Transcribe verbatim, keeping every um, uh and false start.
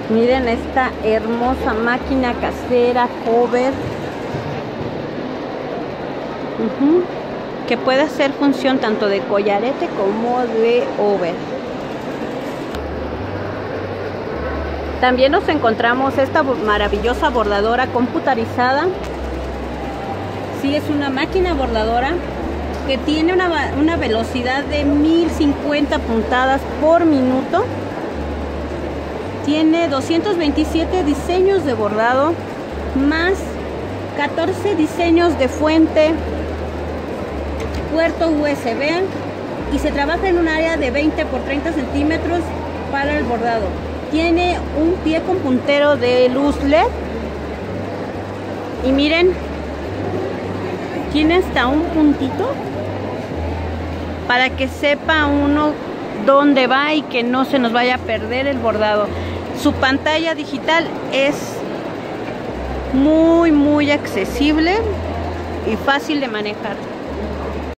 Miren esta hermosa máquina casera Hover, uh-huh, que puede hacer función tanto de collarete como de over. También nos encontramos esta maravillosa bordadora computarizada. Sí, es una máquina bordadora que tiene una, una velocidad de mil cincuenta puntadas por minuto. Tiene doscientos veintisiete diseños de bordado, más catorce diseños de fuente, puerto U S B, y se trabaja en un área de veinte por treinta centímetros para el bordado. Tiene un pie con puntero de luz L E D y miren, tiene hasta un puntito para que sepa uno dónde va y que no se nos vaya a perder el bordado. Su pantalla digital es muy muy accesible y fácil de manejar.